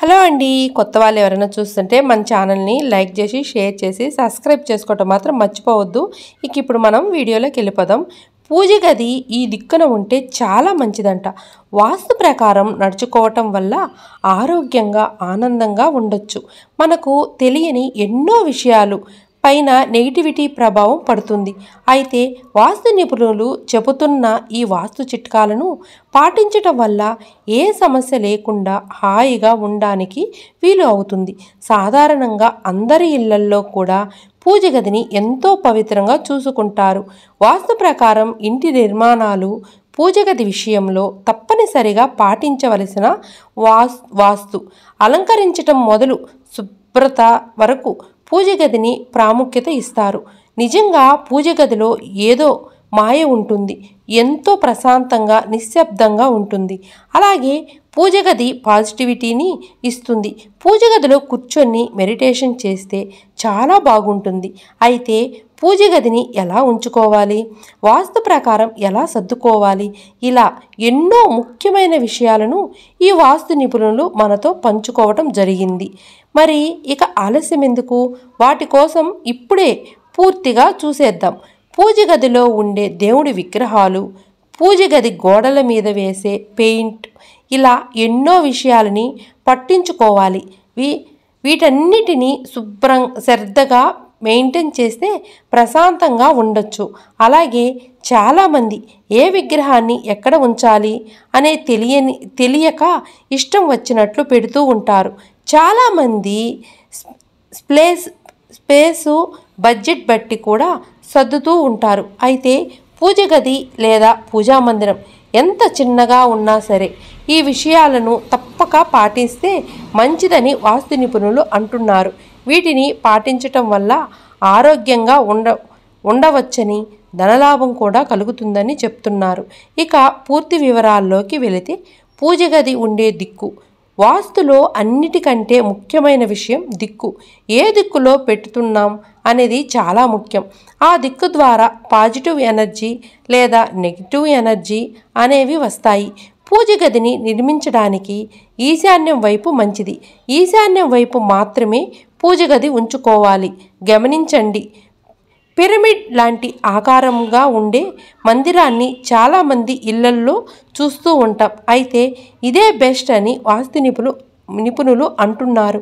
Hello అండి, కొత్త వాళ్ళు ఎవరైనా చూస్తుంటే మన ఛానల్ని లైక్ చేసి షేర్ చేసి సబ్స్క్రైబ్ చేసుకోవటం మాత్రం మర్చిపోవద్దు. ఇప్పుడు మనం వీడియోలోకి వెళ్ళిపోదాం. పూజ గది ఈ దిక్కున ఉంటే చాలా మంచిదంట. వాస్తు ప్రకారం నడుచుకోవటం వల్ల ఆరోగ్యంగా ఆనందంగా ఉండొచ్చు. మనకు తెలియని ఎన్నో విషయాలు పైన నెగిటివిటీ ప్రభావం పడుతుంది. అయితే వాస్తు నిపుణులు చెబుతున్న ఈ వాస్తు చిట్కాలను పాటించటం వల్ల ఏ సమస్య లేకుండా హాయిగా ఉండడానికి వీలు అవుతుంది. సాధారణంగా అందరి ఇళ్లల్లో కూడా పూజ గదిని ఎంతో పవిత్రంగా చూసుకుంటారు. వాస్తు ప్రకారం ఇంటి నిర్మాణాలు పూజ గది విషయంలో తప్పనిసరిగా పాటించవలసిన వాస్తు అలంకరించటం మొదలు శుభ్రత వరకు పూజ గదిని ప్రాముఖ్యత ఇస్తారు. నిజంగా పూజ గదిలో ఏదో మాయ ఉంటుంది. ఎంతో ప్రశాంతంగా నిశ్శబ్దంగా ఉంటుంది. అలాగే పూజ గది పాజిటివిటీని ఇస్తుంది. పూజ గదిలో కూర్చొని మెడిటేషన్ చేస్తే చాలా బాగుంటుంది. అయితే పూజ గదిని ఎలా ఉంచుకోవాలి, వాస్తు ప్రకారం ఎలా సర్దుకోవాలి, ఇలా ఎన్నో ముఖ్యమైన విషయాలను ఈ వాస్తు నిపుణులు మనతో పంచుకోవటం జరిగింది. మరి ఇక ఆలస్యం ఎందుకు, వాటి కోసం ఇప్పుడే పూర్తిగా చూసేద్దాం. పూజ గదిలో ఉండే దేవుడి విగ్రహాలు, పూజ గది గోడల మీద వేసే పెయింట్, ఇలా ఎన్నో విషయాలని పట్టించుకోవాలి. వీటన్నిటినీ శ్రద్ధగా మెయింటైన్ చేస్తే ప్రశాంతంగా ఉండొచ్చు. అలాగే చాలామంది ఏ విగ్రహాన్ని ఎక్కడ ఉంచాలి అనే తెలియక ఇష్టం వచ్చినట్లు పెడుతూ ఉంటారు. చాలామంది స్పేసు బడ్జెట్ బట్టి కూడా సర్దుతూ ఉంటారు. అయితే పూజ గది లేదా పూజా మందిరం ఎంత చిన్నగా ఉన్నా సరే ఈ విషయాలను తప్పక పాటిస్తే మంచిదని వాస్తు నిపుణులు అంటున్నారు. వీటిని పాటించటం వల్ల ఆరోగ్యంగా ఉండవచ్చని, ధనలాభం కూడా కలుగుతుందని చెప్తున్నారు. ఇక పూర్తి వివరాల్లోకి వెళితే, పూజ గది ఉండే దిక్కు వాస్తులో అన్నిటికంటే ముఖ్యమైన విషయం దిక్కు. ఏ దిక్కులో పెట్టుతున్నాం అనేది చాలా ముఖ్యం. ఆ దిక్కు ద్వారా పాజిటివ్ ఎనర్జీ లేదా నెగిటివ్ ఎనర్జీ అనేవి వస్తాయి. పూజ గదిని నిర్మించడానికి ఈశాన్యం వైపు మంచిది. ఈశాన్యం వైపు మాత్రమే పూజ గది ఉంచుకోవాలి. గమనించండి, పిరమిడ్ లాంటి ఆకారంగా ఉండే మందిరాన్ని చాలామంది ఇళ్లల్లో చూస్తూ ఉంటాం. అయితే ఇదే బెస్ట్ అని వాస్తు నిపుణులు అంటున్నారు.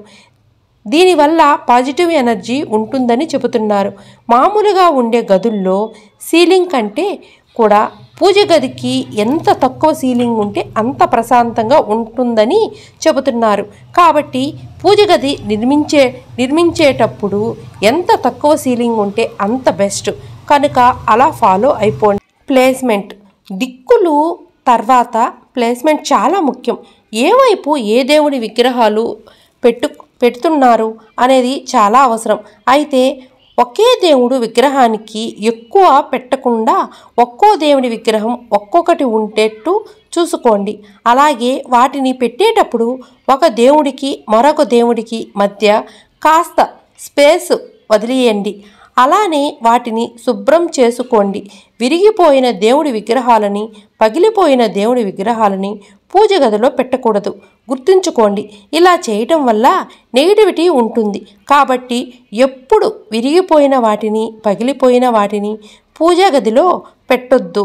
దీనివల్ల పాజిటివ్ ఎనర్జీ ఉంటుందని చెబుతున్నారు. మామూలుగా ఉండే గదుల్లో సీలింగ్ కంటే కూడా పూజ గదికి ఎంత తక్కువ సీలింగ్ ఉంటే అంత ప్రశాంతంగా ఉంటుందని చెబుతున్నారు. కాబట్టి పూజ గది నిర్మించేటప్పుడు ఎంత తక్కువ సీలింగ్ ఉంటే అంత బెస్ట్. కనుక అలా ఫాలో అయిపోండి. ప్లేస్మెంట్, దిక్కులు తర్వాత ప్లేస్మెంట్ చాలా ముఖ్యం. ఏ వైపు ఏ దేవుడి విగ్రహాలు పెడుతున్నారు అనేది చాలా అవసరం. అయితే ఒకే దేవుడు విగ్రహానికి ఎక్కువ పెట్టకుండా ఒక్కో దేవుడి విగ్రహం ఒక్కొక్కటి ఉండేట్టు చూసుకోండి. అలాగే వాటిని పెట్టేటప్పుడు ఒక దేవుడికి మరొక దేవుడికి మధ్య కాస్త స్పేస్ వదిలేయండి. అలానే వాటిని శుభ్రం చేసుకోండి. విరిగిపోయిన దేవుడి విగ్రహాలని, పగిలిపోయిన దేవుడి విగ్రహాలని పూజ గదిలో పెట్టకూడదు. గుర్తుంచుకోండి, ఇలా చేయటం వల్ల నెగిటివిటీ ఉంటుంది. కాబట్టి ఎప్పుడు విరిగిపోయిన వాటిని, పగిలిపోయిన వాటిని పూజా గదిలో పెట్టొద్దు.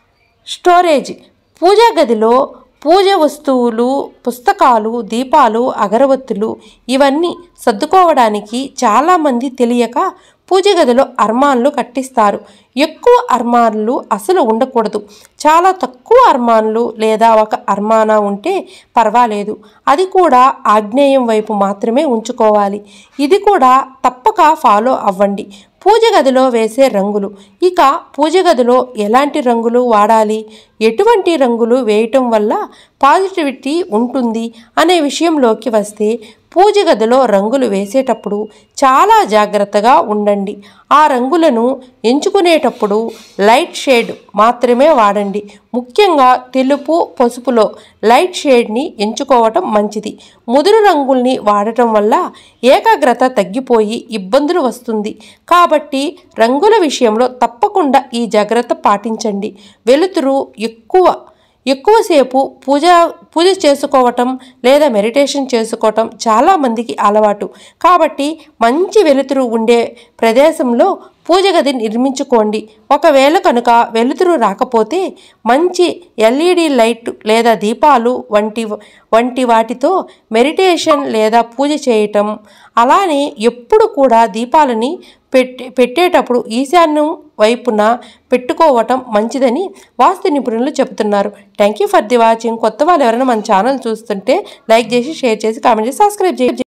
స్టోరేజ్, పూజా గదిలో పూజ వస్తువులు, పుస్తకాలు, దీపాలు, అగరవత్తులు ఇవన్నీ సర్దుకోవడానికి చాలామంది తెలియక పూజ గదిలో అర్మాన్లు కట్టిస్తారు. ఎక్కువ అర్మాన్లు అసలు ఉండకూడదు. చాలా తక్కువ అర్మాన్లు లేదా ఒక అర్మానా ఉంటే పర్వాలేదు. అది కూడా ఆగ్నేయం వైపు మాత్రమే ఉంచుకోవాలి. ఇది కూడా తప్పక ఫాలో అవ్వండి. పూజ గదిలో వేసే రంగులు, ఇక పూజ గదిలో ఎలాంటి రంగులు వాడాలి, ఎటువంటి రంగులు వేయటం వల్ల పాజిటివిటీ ఉంటుంది అనే విషయంలోకి వస్తే, పూజ గదిలో రంగులు వేసేటప్పుడు చాలా జాగ్రత్తగా ఉండండి. ఆ రంగులను ఎంచుకునేటప్పుడు లైట్ షేడ్ మాత్రమే వాడండి. ముఖ్యంగా తెలుపు, పసుపులో లైట్ షేడ్ని ఎంచుకోవటం మంచిది. ముదురు రంగుల్ని వాడటం వల్ల ఏకాగ్రత తగ్గిపోయి ఇబ్బందులు వస్తుంది. కాబట్టి రంగుల విషయంలో తప్పకుండా ఈ జాగ్రత్త పాటించండి. వెలుతురు ఎక్కువసేపు పూజ చేసుకోవటం లేదా మెడిటేషన్ చేసుకోవటం చాలామందికి అలవాటు. కాబట్టి మంచి వెలుతురు ఉండే ప్రదేశంలో పూజ గది నిర్మించుకోండి. ఒకవేళ కనుక వెలుతురు రాకపోతే మంచి ఎల్ఈడి లైట్ లేదా దీపాలు వంటి వాటితో మెడిటేషన్ లేదా పూజ చేయటం. అలానే ఎప్పుడు కూడా దీపాలని పెట్టేటప్పుడు ఈశాన్యం వైపున పెట్టుకోవటం మంచిదని వాస్తు నిపుణులు చెబుతున్నారు. Thank you for the watching. కొత్త వాళ్ళు ఎవరైనా మన ఛానల్ చూస్తుంటే లైక్ చేసి, షేర్ చేసి, కామెంట్ చేసి, సబ్స్క్రైబ్ చేయండి.